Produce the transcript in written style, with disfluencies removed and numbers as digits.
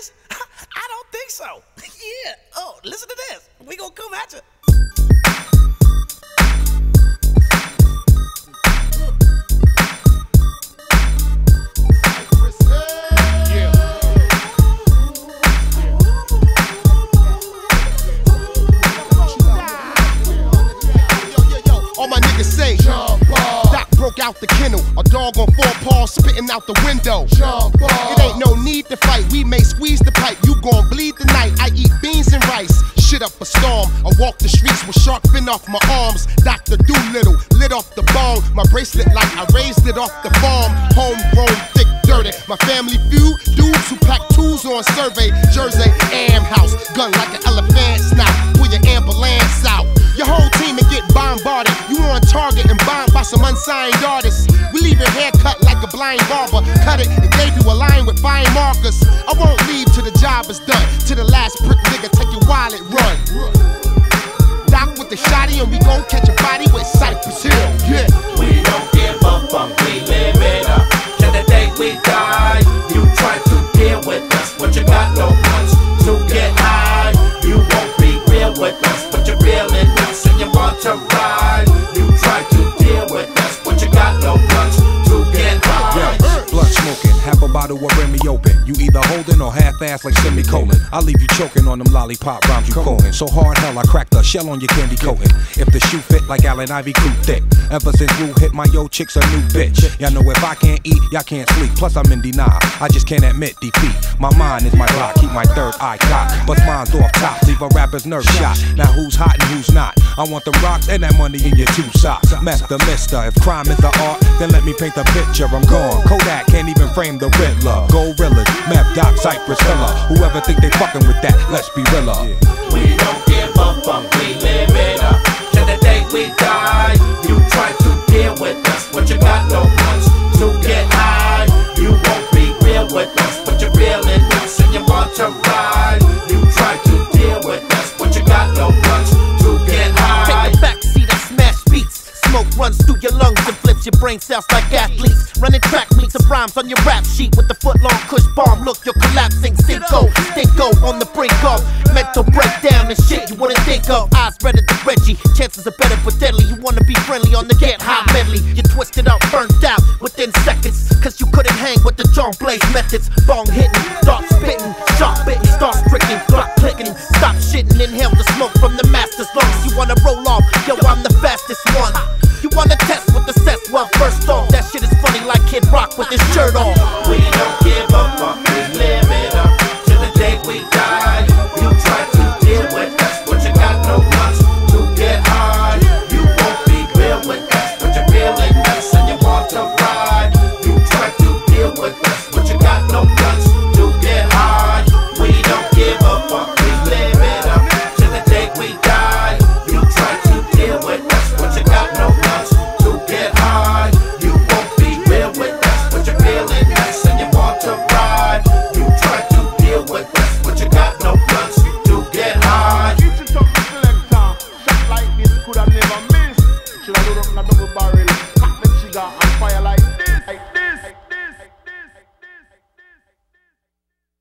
niggas? I don't think so. Yeah. Oh, listen to this. We gonna come at you. All my niggas say, jump off. Doc broke out the kennel, a dog on 4 paws spitting out the window. Jump off. It ain't no need to fight, we may squeeze the pipe. You gon' bleed tonight, I eat beans and rice. Shit up a storm, I walk the streets with shark fin off my arms. Dr. Doolittle, lit off the bone. My bracelet like I raised it off the farm. Homegrown, thick, dirty. My family feud, dudes who pack tools on survey. Jersey, Am House, gun like an elephant snout. Pull your ambulance out. Your whole team and get bombarded. You on target and bombed by some unsigned artists. We leave your hair cut like a blind barber. Cut it and gave you a line with fine markers. I won't leave till the job is done. To the last prick nigga, take your wallet, run. Doc with the shotty and we gon' catch a body with Cypress Hill. Yeah. We don't give a fuck, we live it up. Till the day we die. You try to deal with us, but you got no punch to get high. You won't be real with us, but you're real in us and you want to ride. You try to deal with us, but you got no punch to get high. Yeah, blunt smoking, half a bottle of Remy open. You either holding or half-ass like semicolon. I leave you choking on them lollipop rhymes you quoting. So hard hell, I cracked the shell on your candy coating. If the shoe fit like Allen Ivy crew thick. Ever since Wu hit my yo chick's a new bitch. Y'all know if I can't eat, y'all can't sleep. Plus I'm in denial, I just can't admit defeat. My mind is my block, keep my third eye cocked. But mine's off top, leave a rapper's nerve shot. Now who's hot and who's not? I want them rocks and that money in your 2 socks. Meth the mister, if crime is the art, then let me paint the picture. I'm gone, Kodak can't even frame the Riddler. Gorillas, Meth, Doc, Cypress, Filler. Whoever think they fucking with that, let's be realer. We don't give a fuck, we live it up. Till the day we die. You try to deal with us, but you got no punch to get high. You won't be real with us, but you're real in us and you want to ride. You try to deal with us, but you got no punch to get high. Take the backseat and smash beats. Smoke runs through your lungs and flips your brain cells like athletes. Running track meets of rhymes on your rap sheet with the foot-long kush bomb. Look, you're collapsing. Stinko on the brink of mental breakdown and shit you wouldn't think of. Eyes redder than Reggie. Chances are better but deadly. You wanna be friendly on the get high medley. You twisted up, burnt out within seconds. Cause you couldn't hang with the John Blaze methods. Bong hitting, dart spitting, sharp bitten, start stricken, clock clicking. Stop shitting, inhale the smoke from the master's lungs. You wanna roll off, yo, I'm the fastest one. You wanna test with the cess? Well, first off, that shit is funny like Kid Rock with his shirt off.